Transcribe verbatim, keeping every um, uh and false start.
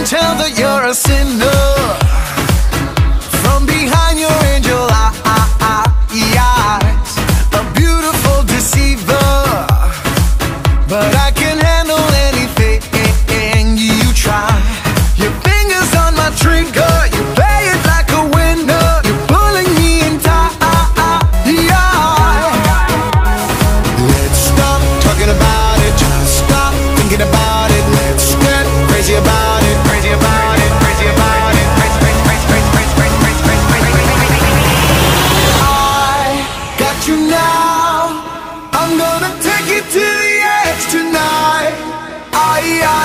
tell that you're a sinner from behind your angel eyes, a beautiful deceiver, but I can handle anything you try. Your fingers on my trigger, you play it like a winner, you're pulling me in tight. Let's stop talking about it, just stop thinking about it. Let's get crazy about it, crazy about it, crazy about it, crazy, crazy, crazy, crazy, crazy, crazy, crazy, crazy, crazy, crazy. I got you now, I'm gonna take you to the edge tonight. I, I